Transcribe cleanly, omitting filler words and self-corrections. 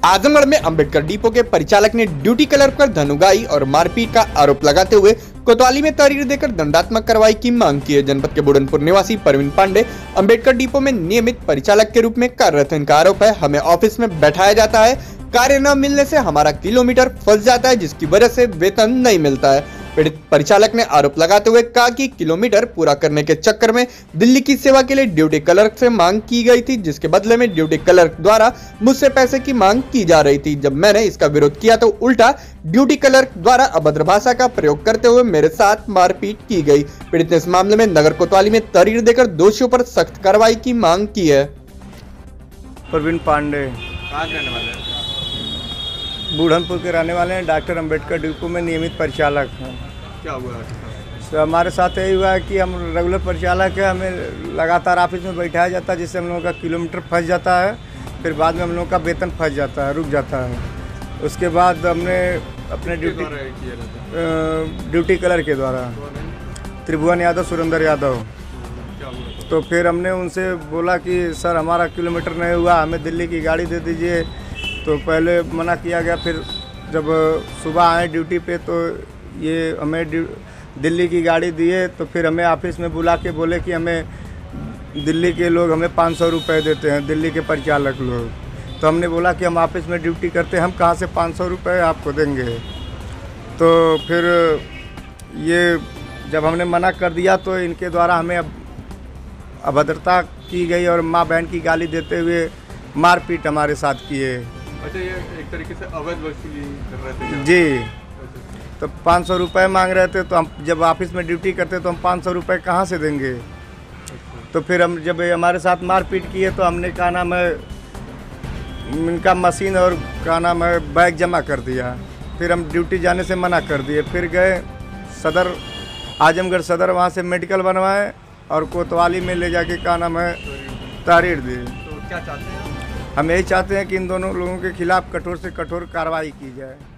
आजमगढ़ में अंबेडकर डिपो के परिचालक ने ड्यूटी क्लर्क पर धन उगाही और मारपीट का आरोप लगाते हुए कोतवाली में तहरीर देकर दंडात्मक कार्रवाई की मांग की है। जनपद के बुढ़नपुर निवासी परवीन पांडे अंबेडकर डिपो में नियमित परिचालक के रूप में कार्यरत हैं। इनका आरोप है, हमें ऑफिस में बैठाया जाता है, कार्य न मिलने से हमारा किलोमीटर फंस जाता है, जिसकी वजह से वेतन नहीं मिलता है। पीड़ित परिचालक ने आरोप लगाते हुए कहा कि किलोमीटर पूरा करने के चक्कर में दिल्ली की सेवा के लिए ड्यूटी क्लर्क से मांग की गई थी, जिसके बदले में ड्यूटी क्लर्क द्वारा मुझसे पैसे की मांग की जा रही थी। जब मैंने इसका विरोध किया तो उल्टा ड्यूटी क्लर्क द्वारा अभद्र भाषा का प्रयोग करते हुए मेरे साथ मारपीट की गई। पीड़ित ने इस मामले में नगर कोतवाली में तहरीर देकर दोषियों पर सख्त कार्रवाई की मांग की है। परवीन पांडे कहाँ के रहने वाले हैं? बुढ़नपुर के रहने वाले हैं। डॉक्टर अंबेडकर डिपो में नियमित परिचालक हैं। क्या हुआ? तो हमारे साथ यही हुआ है कि हम रेगुलर परिचालक है, हमें लगातार ऑफिस में बैठाया जाता है, जिससे हम लोगों का किलोमीटर फंस जाता है, फिर बाद में हम लोगों का वेतन फंस जाता है, रुक जाता है। उसके बाद हमने अपने ड्यूटी क्लर्क के द्वारा त्रिभुवन यादव, सुरेंद्र यादव, तो फिर हमने उनसे बोला कि सर हमारा किलोमीटर नहीं हुआ, हमें दिल्ली की गाड़ी दे दीजिए। तो पहले मना किया गया, फिर जब सुबह आए ड्यूटी पे तो ये हमें दिल्ली की गाड़ी दिए। तो फिर हमें ऑफिस में बुला के बोले कि हमें दिल्ली के लोग हमें 500 रुपये देते हैं, दिल्ली के परिचालक लोग। तो हमने बोला कि हम ऑफिस में ड्यूटी करते हैं, हम कहाँ से 500 रुपये आपको देंगे। तो फिर ये जब हमने मना कर दिया तो इनके द्वारा हमें अभद्रता की गई और माँ बहन की गाली देते हुए मारपीट हमारे साथ किए। अच्छा, ये एक तरीके से अवैध वसूली कर रहे थे जी। तो 500 रुपये मांग रहे थे, तो हम जब ऑफिस में ड्यूटी करते तो हम 500 रुपये कहाँ से देंगे। तो फिर हम जब हमारे साथ मारपीट किए तो हमने क्या नाम है इनका मशीन और क्या नाम है बैग जमा कर दिया। फिर हम ड्यूटी जाने से मना कर दिए। फिर गए सदर, आजमगढ़ सदर, वहाँ से मेडिकल बनवाए और कोतवाली में ले जाके क्या नाम है तहरीर दी। तो क्या चाहते हैं? हम यही चाहते हैं कि इन दोनों लोगों के खिलाफ कठोर से कठोर कार्रवाई की जाए।